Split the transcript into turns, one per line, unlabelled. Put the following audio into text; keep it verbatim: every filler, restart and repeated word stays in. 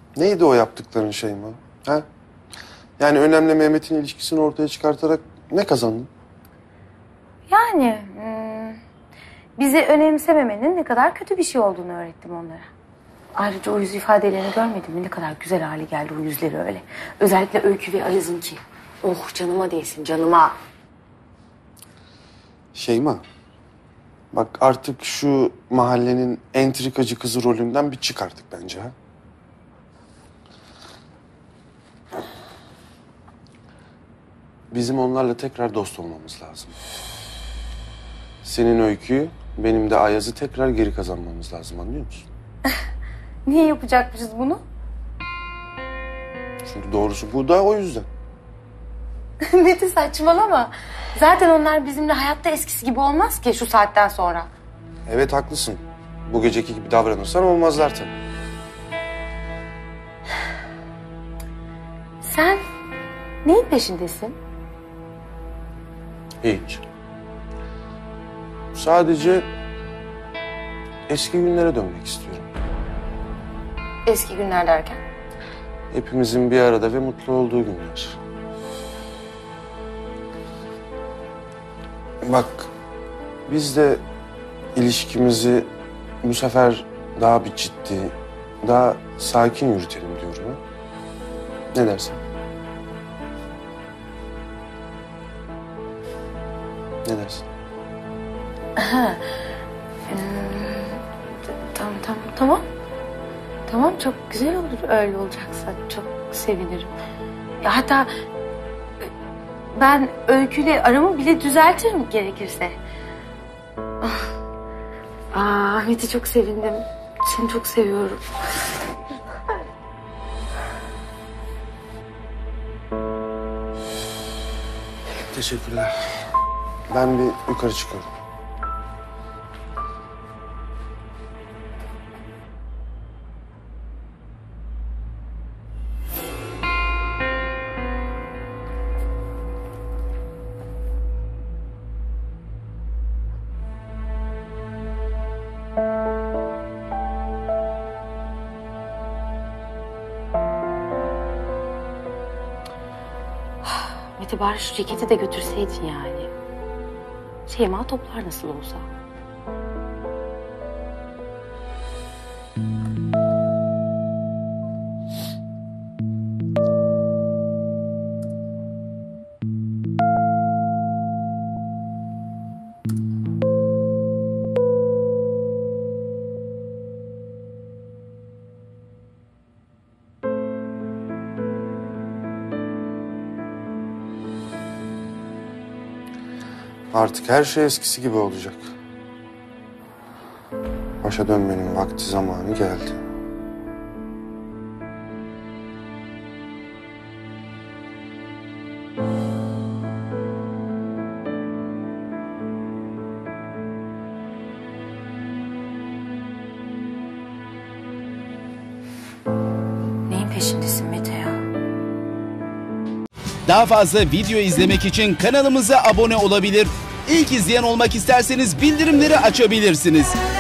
Neydi o yaptıkların Şeyma? Ha? Yani önemli Mehmet'in ilişkisini ortaya çıkartarak ne kazandın?
Yani hmm, bizi önemsememenin ne kadar kötü bir şey olduğunu öğrettim onlara. Ayrıca o yüz ifadelerini görmedim mi? Ne kadar güzel hale geldi o yüzleri öyle. Özellikle Öykü ve Ayaz'ınki. Oh canıma değsin canıma.
Şeyma, bak artık şu mahallenin entrikacı kızı rolünden bir çık artık bence ha. Bizim onlarla tekrar dost olmamız lazım. Senin Öykü'yü, benim de Ayaz'ı tekrar geri kazanmamız lazım, anlıyor musun?
Niye yapacakmışız bunu?
Çünkü doğrusu bu da o yüzden.
Mete saçmalama. Zaten onlar bizimle hayatta eskisi gibi olmaz ki şu saatten sonra.
Evet haklısın. Bu geceki gibi davranırsan olmazlar tabii.
Sen neyin peşindesin?
Hiç. Sadece eski günlere dönmek istiyorum.
Eski günler derken?
Hepimizin bir arada ve mutlu olduğu günler. Bak, biz de ilişkimizi bu sefer daha bir ciddi, daha sakin yürütelim diyorum ha. Ne dersin? Ne dersin?
Aha. Ee, tamam tamam tamam. Tamam çok güzel olur öyle olacaksa. Çok sevinirim. Ya hatta ben Öykü'yle aramı bile düzeltirim gerekirse. Ah. Aa, Ahmet'i çok sevindim. Seni çok seviyorum.
Teşekkürler. Ben bir yukarı çıkıyorum.
Mete bari şu ceketi de götürseydin yani. Şeyma toplar nasıl olsa.
Artık her şey eskisi gibi olacak. Başa dönmenin vakti zamanı geldi.
Neyin peşindesin Mete ya?
Daha fazla video izlemek için kanalımıza abone olabilir. İlk izleyen olmak isterseniz bildirimleri açabilirsiniz.